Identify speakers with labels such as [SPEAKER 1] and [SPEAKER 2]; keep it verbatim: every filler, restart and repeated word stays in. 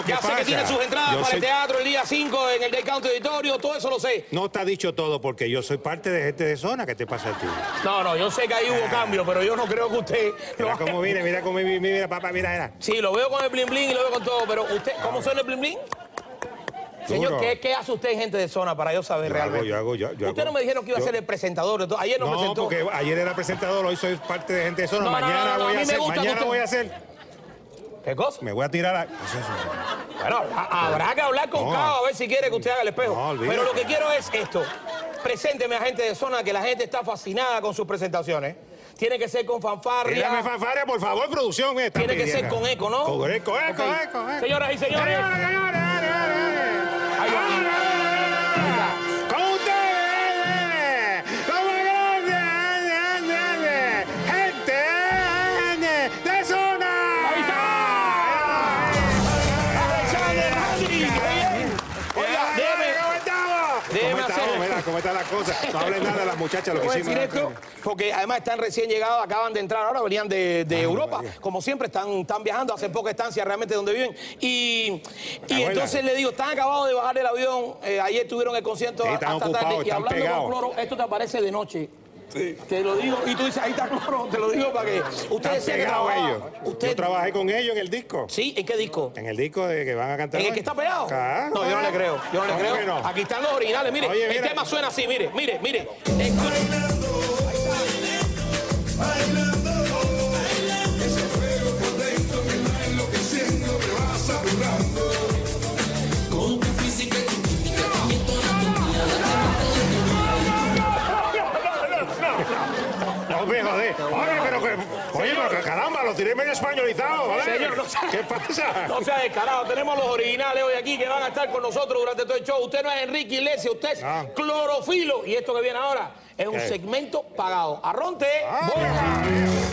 [SPEAKER 1] ¿qué
[SPEAKER 2] ya
[SPEAKER 1] pasa?
[SPEAKER 2] sé que tiene sus entradas
[SPEAKER 1] Yo
[SPEAKER 2] para
[SPEAKER 1] soy...
[SPEAKER 2] el teatro el día cinco en el Day Count Auditorio, todo eso lo sé.
[SPEAKER 1] No está dicho todo porque yo soy parte de gente de zona. ¿Qué te pasa a ti?
[SPEAKER 2] No, no, yo sé que ahí hubo
[SPEAKER 1] Ah.
[SPEAKER 2] cambio, pero yo no creo que usted...
[SPEAKER 1] Mira
[SPEAKER 2] lo-
[SPEAKER 1] cómo viene, mira cómo viene, mira, papá, mira, mira.
[SPEAKER 2] Sí, lo veo con el bling bling y lo veo con todo, pero usted, ¿cómo suena el bling bling? Señor,
[SPEAKER 1] Duro.
[SPEAKER 2] ¿qué, ¿qué hace usted en gente de zona para yo saber
[SPEAKER 1] Yo
[SPEAKER 2] realmente?
[SPEAKER 1] hago, yo hago, yo, yo
[SPEAKER 2] Usted
[SPEAKER 1] hago.
[SPEAKER 2] no me dijeron que iba
[SPEAKER 1] Yo-
[SPEAKER 2] a ser el presentador, entonces, ayer no,
[SPEAKER 1] No,
[SPEAKER 2] presentó.
[SPEAKER 1] porque ayer era presentador, hoy soy parte de gente de zona.
[SPEAKER 2] No, no,
[SPEAKER 1] mañana
[SPEAKER 2] no, no,
[SPEAKER 1] voy
[SPEAKER 2] a
[SPEAKER 1] a
[SPEAKER 2] mí me
[SPEAKER 1] hacer,
[SPEAKER 2] gusta que
[SPEAKER 1] mañana
[SPEAKER 2] usted-
[SPEAKER 1] voy a hacer.
[SPEAKER 2] ¿Qué cosa?
[SPEAKER 1] Me voy a tirar a... ¿Qué es eso?
[SPEAKER 2] Bueno, a- habrá que hablar con
[SPEAKER 1] No.
[SPEAKER 2] Cao a ver si quiere que usted haga el espejo.
[SPEAKER 1] No, olvídate.
[SPEAKER 2] Pero lo que quiero es esto. Presénteme a gente de zona, que la gente está fascinada con sus presentaciones. Tiene que ser con fanfarria.
[SPEAKER 1] Tírame fanfarria, por favor, producción. me está
[SPEAKER 2] Tiene que ser
[SPEAKER 1] pidiendo.
[SPEAKER 2] con eco, ¿no?
[SPEAKER 1] Con eco, eco,
[SPEAKER 2] Ok.
[SPEAKER 1] eco, eco.
[SPEAKER 2] Señoras y señores.
[SPEAKER 1] Señoras, señores, dale, dale, dale.
[SPEAKER 2] Ahí va.
[SPEAKER 1] ¡Con ustedes! ¡Como grande, grande, grande! ¡Gente de zona!
[SPEAKER 2] Ahí está. Alexander Randy, qué bien. Oiga, déjeme,
[SPEAKER 1] ¿Cómo estamos?
[SPEAKER 2] déjeme
[SPEAKER 1] ¿Cómo
[SPEAKER 2] hacer-
[SPEAKER 1] estamos? Mira, ¿cómo están las cosas? No hables nada de las muchachas, lo que
[SPEAKER 2] voy a
[SPEAKER 1] hicimos.
[SPEAKER 2] decir esto, porque además están recién llegados, acaban de entrar ahora, venían de, de Europa,
[SPEAKER 1] María.
[SPEAKER 2] como siempre, están, están viajando, hace poca estancia realmente donde viven. Y, y
[SPEAKER 1] abuela.
[SPEAKER 2] entonces le digo, están acabados de bajar del avión, eh, ayer tuvieron el concierto
[SPEAKER 1] Sí,
[SPEAKER 2] hasta
[SPEAKER 1] están
[SPEAKER 2] tarde,
[SPEAKER 1] ocupados,
[SPEAKER 2] y
[SPEAKER 1] están
[SPEAKER 2] hablando
[SPEAKER 1] pegados.
[SPEAKER 2] con Cloro, esto te aparece de noche. Te lo digo, y tú dices, ahí está Cloro, te lo digo para que
[SPEAKER 1] Están
[SPEAKER 2] ustedes decían que
[SPEAKER 1] pegados
[SPEAKER 2] trabajaba.
[SPEAKER 1] ellos.
[SPEAKER 2] Usted,
[SPEAKER 1] Yo trabajé con ellos en el disco.
[SPEAKER 2] ¿Sí? ¿En qué disco?
[SPEAKER 1] En el disco de que van a cantar
[SPEAKER 2] ¿En el
[SPEAKER 1] hoy.
[SPEAKER 2] que está pegado?
[SPEAKER 1] Claro,
[SPEAKER 2] No, yo no le
[SPEAKER 1] claro.
[SPEAKER 2] creo, yo no le
[SPEAKER 1] ¿Cómo
[SPEAKER 2] creo.
[SPEAKER 1] que no?
[SPEAKER 2] Aquí están los originales, mire,
[SPEAKER 1] Oye,
[SPEAKER 2] el
[SPEAKER 1] mira.
[SPEAKER 2] tema suena así, mire, mire, mire. Escuche.
[SPEAKER 1] No me joder. Oye, pero que... Oye, pero que caramba, lo tiré medio españolizado, joder.
[SPEAKER 2] Señor, no sea-
[SPEAKER 1] ¿Qué pasa?
[SPEAKER 2] No sea descarado, tenemos los originales hoy aquí que van a estar con nosotros durante todo el show. Usted no es Enrique Iglesias, usted es
[SPEAKER 1] Ah.
[SPEAKER 2] Clorofilo. Y esto que viene ahora es un
[SPEAKER 1] ¿Qué?
[SPEAKER 2] segmento pagado. Arronte.
[SPEAKER 1] Ah,
[SPEAKER 2] voy.
[SPEAKER 1] mira.